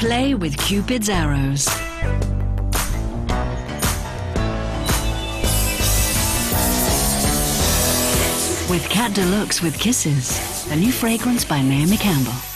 Play with Cupid's arrows. With Cat Deluxe with Kisses, a new fragrance by Naomi Campbell.